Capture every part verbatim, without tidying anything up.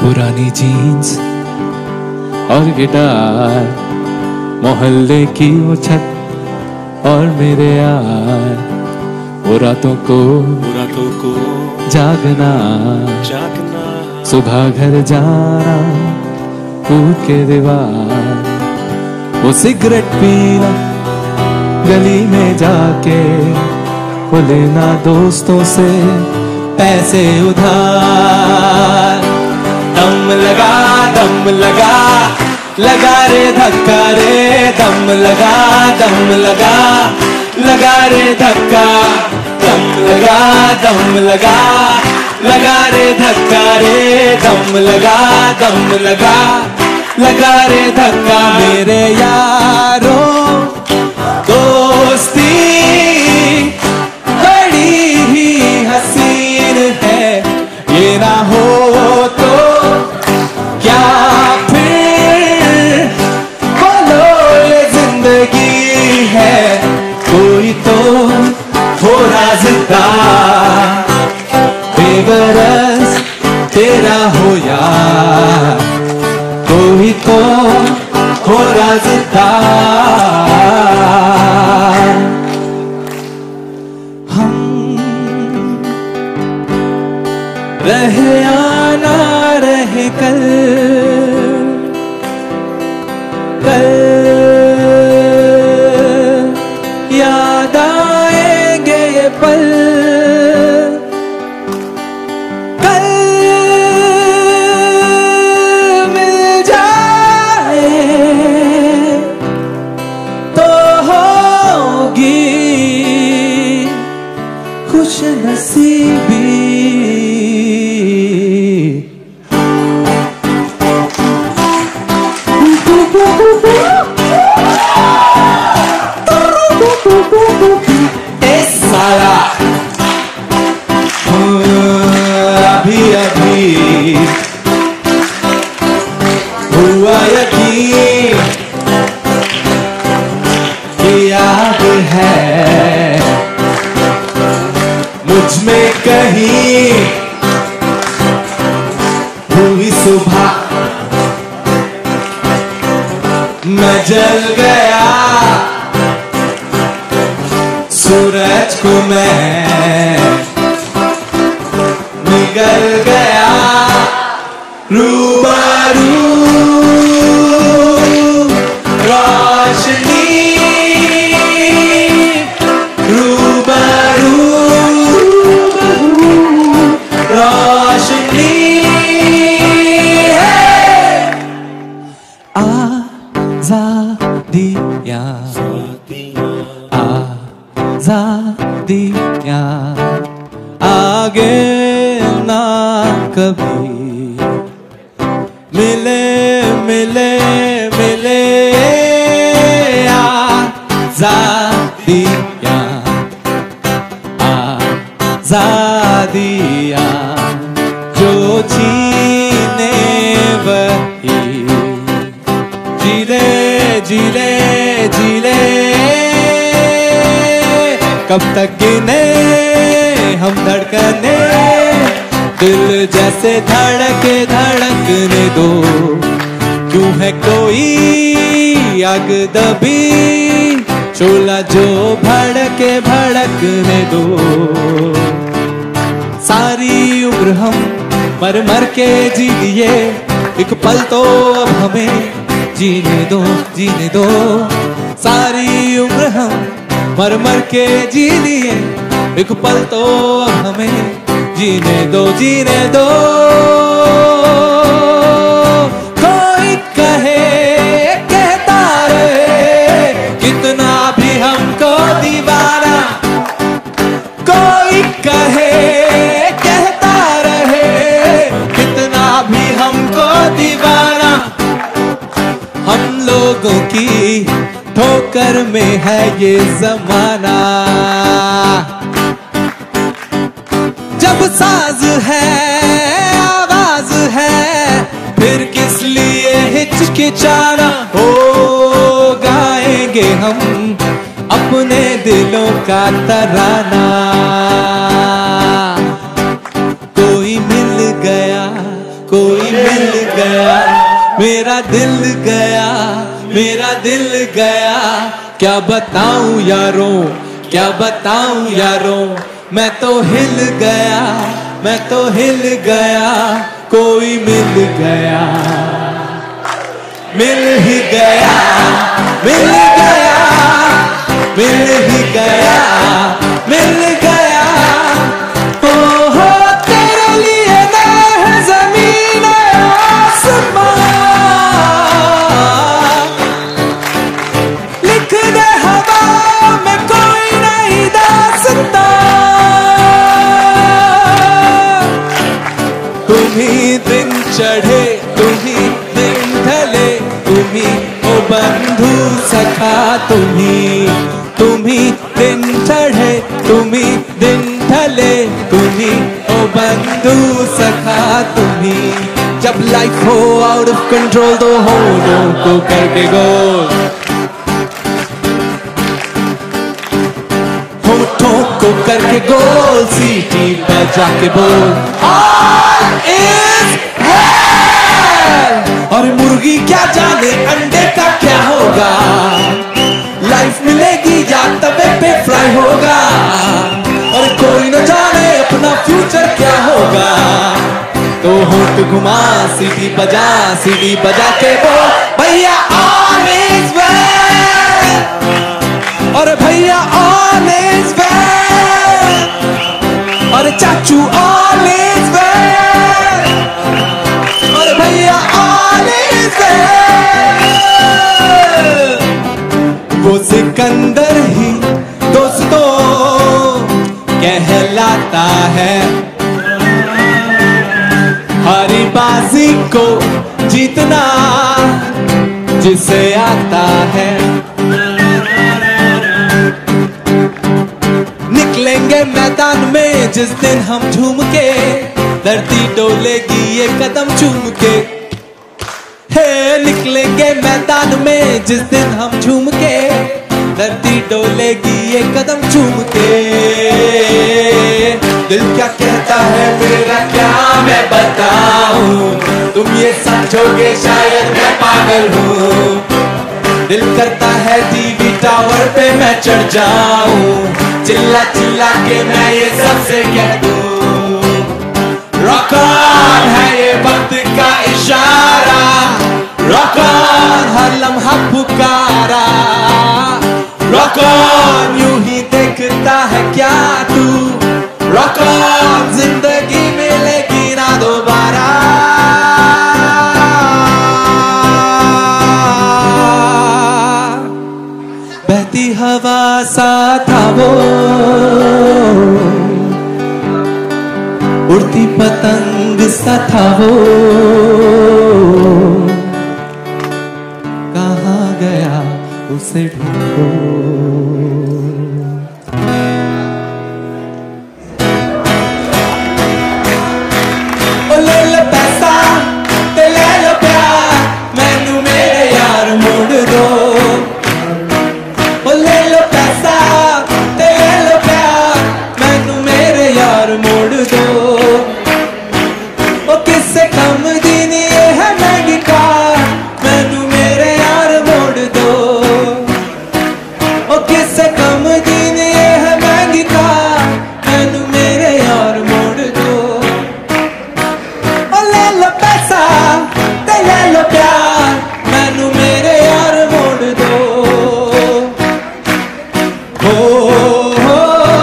पुरानी जीन्स और गिटार, मोहल्ले की वो छत और मेरे यार, वो रातों को रातों को जागना जागना, सुबह घर जाना कूद के दीवार, वो सिगरेट पीना गली में जाके, वो लेना दोस्तों से पैसे उधार। दम लगा दम लगा लगा रे धक्का रे, दम लगा दम लगा लगा रे धक्का, दम लगा दम लगा लगा रे धक्का रे, दम लगा दम लगा लगा रे धक्का। मेरे यारों दोस्ती बड़ी ही हसीन है, ये ना हो तो क्या फिर बोलो ये जिंदगी है, कोई तो हो राज़दार, बेगरज तेरा हो यार, कोई तो हो राज़दार। हम रहे आना रहे कल, कल याद आएंगे ये पल, कल मिल जाए तो होगी खुश नसीबी। साला अभी अभी हुआ यकीन कि याद है मुझ में कहीं हुई सुबह, मैं जल गया सूरज को मैं निगल गया रूबरू रोशनी, रूबरू रोशनी है। आज़ादियाँ आज़ादियाँ आगे ना कभी मिले मिले मिले, आज़ादियाँ आज़ादियाँ जो छीने वही जिले जिले जिले, कब तक गिने हम धड़कने, दिल जैसे धड़के धड़कने दो, क्यों है कोई आग दबी, शोला जो भड़के भड़कने दो। सारी उम्र हम मर मर के जी लिए, एक पल तो अब हमें जीने दो जीने दो, सारी उम्र हम मर मर के जी लिए, एक पल तो अब हमें जीने दो जीने दो। कोई कहे कहता रहे कितना भी हमको दीवाना, कोई कहे कहता रहे कितना भी हमको दीवाना, हम लोगों की ठोकर में है ये जमाना। जब साज है आवाज है फिर किस लिए हिचकिचाना, हो गाएंगे हम अपने दिलों का तराना। कोई मिल गया कोई मिल गया, मेरा दिल गया, मेरा दिल गया। क्या बताऊं यारों, क्या बताऊं यारों, मैं तो हिल गया, मैं तो हिल गया। कोई मिल गया, मिल ही गया, मिल गया, मिल ही गया, मिल गया। हो हो तेरे लिए ना है ज़मीन आसमां, लिख दे हवा में कोई नहीं दास्तां। तुम्ही दिन चढ़े, तुम्ही दिन ढले, तुम्ही ओ बंधु सखा, तुम्ही तुम्ही दिन चढ़े, तुम्ही दिन ढले, तुम्ही ओ बंधु सखा, तुम्ही। जब लाइफ हो आउट ऑफ कंट्रोल तो होठों को करके गोल, होठों को करके गोल, सीटी बजा के बोल ऑल इज वेल। और मुर्गी क्या जाने अंडे का क्या होगा, लाइफ मिलेगी या तवे पे फ्राई होगा। और कोई न जाने अपना फ्यूचर क्या होगा, तो होठ घुमा सीटी बजा, सीटी बजा के बोल भैया ऑल इज वेल। और भैया ऑल इज वेल, और चाचू ऑल इज वेल, और भैया ऑल इज वेल। वो सिकंदर ही दोस्तों कहलाता है, हरी बाजी को जीतना जिसे आता है। निकलेंगे मैदान में जिस दिन हम झूम के, धरती डोलेगी ये कदम चूम के। हे निकलेंगे मैदान में जिस दिन हम झूम के, धरती डोलेगी ये कदम चूम के। दिल क्या कहता है मेरा क्या मैं बताऊं, तुम ये समझोगे शायद मैं पागल हूँ। दिल करता है टीवी टावर पे मैं चढ़ जाऊं, चिल्ला चिल्ला के मैं ये सबसे कह दूं। रॉक ऑन है ये वक्त का इशारा, रॉक ऑन हर लम्हा पुकारा। रॉक ऑन यूं ही देखता है क्या तू, रॉक ऑन जिंदगी मिलेगी ना दोबारा। बहती हवा सा था वो, उड़ती पतंग सा था वो, कहाँ गया उसे ढूंढो। ओ ले लो पैसा ते ले लो प्यार, मैनू मेरे यार मोड़ दो। ओ ले लो पैसा ते ले लो प्यार, मैनू मेरे यार मोड़ दो। ओ किससे कम दिन ये है महंगी कार, मैनू मेरे यार मोड़ दो। ओ किससे कम दिन ये है महंगी कार, मैनू मेरे यार मोड़ दो। ओ ले लो पैसा ते ले लो प्यार, मैनू मेरे यार मोड़ दो। हो हो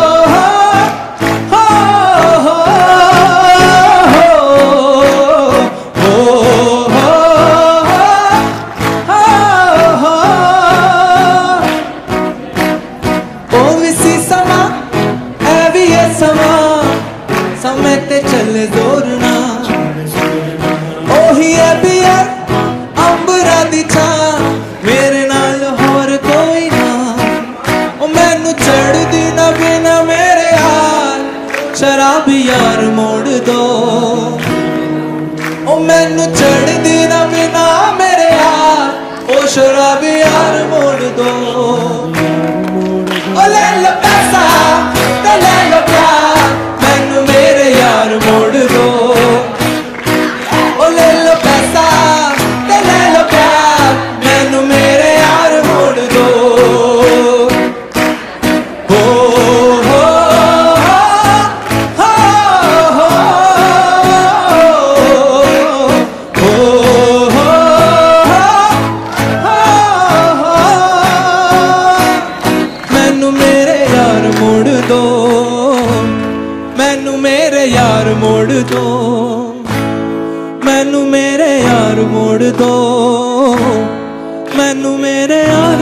हो हो हो हो भी सी समा है भी ये समा, समय ते चले जोर ना। ओही है भी है अंबरा दी छां, मेरे नाल होर कोई ना। ओ मैनू चढ़ दी ना बिना मेरे यार, शराबी यार मोड़ दो। ओ मैनू चढ़ दी ना बिना मेरे यार, ओ शराबी यार मोड़ दो। ओ ले लो पैसा ते ले लो प्यार, मैनू मेरे यार मोड़ दो। ओ ले लो पैसा मैनू मेरे यार मोड़ दो, मैनू मेरे यार